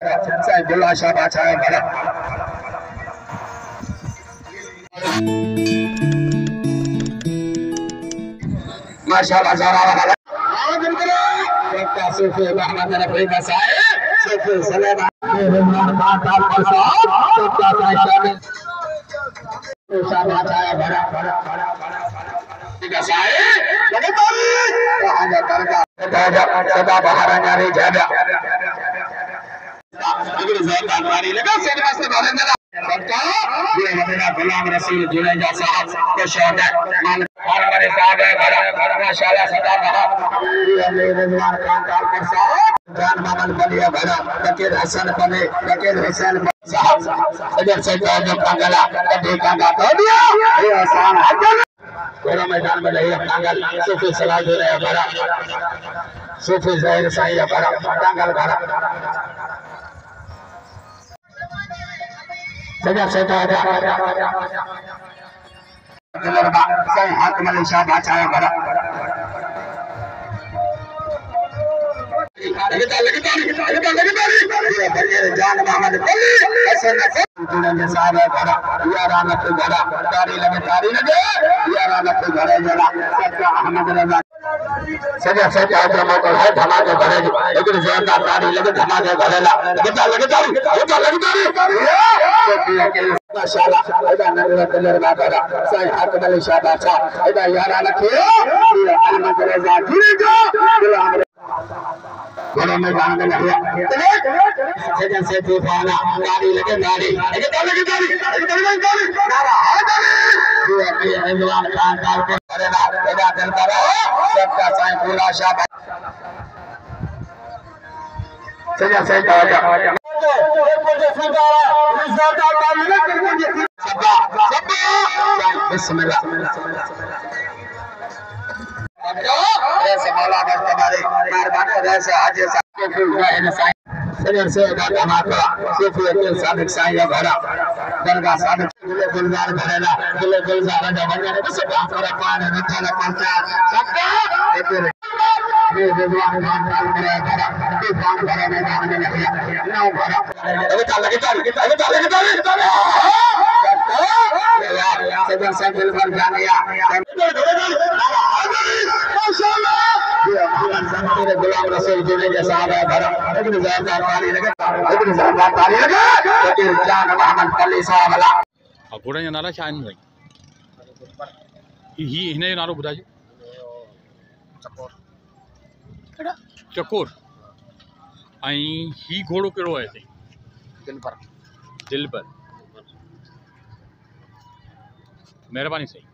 सैफुल्लाह शाह बादशाह बड़ा माशाअल्लाह ज़रा सूफी मोहम्मद नबी मसाए सूफी सलेमान रहमान खान साहब के साथ सबका शामिल शाह बादशाह बड़ा मसाए लगतारी वहां करका सदा बाहर जारी जादा अगर ज़ोरदार ताली लगा सिनेमा से बाहर ये हमारा गुलाम रसूल जुनेजा साहब को शौक है हमारे साहब है बड़ा माशाल्लाह सदा बड़ा ये रिजवान खान कालपुर साहब जान मोहम्मद बलिया बड़ा वकील हसन बने वकील हुसैन साहब इधर से जो कांगला कभी कांगा तो दिया ये आसान है पूरा मैदान में नहीं कांगल सूफी सलाह दे रहे बड़ा सूफी ज़ाहिर साईं बड़ा कांगल बड़ा सजा से तो सही हाथ में शाह बादशाह बड़ा जान मोहम्मद साहब बड़ा यारा नक्की बड़ा तारी लगे यारा नक्की बड़े जरा सच्चा अहमद रजा सजा से तो मोटर है धमाके भरे लेकिन ज़ोरदार तारी लगे धमाके भरेला लगे तारी माशाल्लाह इधर नजर दिलर बाबा सही हाथ में शाह बादशाह इधर यारा नक्की अहमद रजा धीरे जो गुलाम बड़े मैदान में नहीं सजन से तूफाना गाड़ी लगे ताली नारा है ताली ये रिजवान खान कालपुर करेला इधर दिल करो सबका सैफुल्लाह शाह सजन से बिस्मिल्लाह ऐसे मौला दस्तबारी मेहरबानी ऐसे हाजी से धमाका सूफी के साबिक साईं भरा दरगाह साबिक गुलजार भरेला गुलजार जवान ने सब पर पान नथाला पहुंचा सबका ये रिजवान खान काल करे भरा तूफान भरे मैदान में नहीं नौ भरा लगे सदर से दिल भर जानिया माशाल्लाह गुलाम रसूल जुनेजा साहब है भरा लेकिन ज़ोरदार ताली लगे जान मोहम्मद पल्ली साहब वाला घोड़ा जो नाला छा आहिनि ही हिन जो नालो ॿुधाइजो चकोर ऐं ही घोड़ो कहिड़ो आहे हिते दिलबर महिरबानी साईं।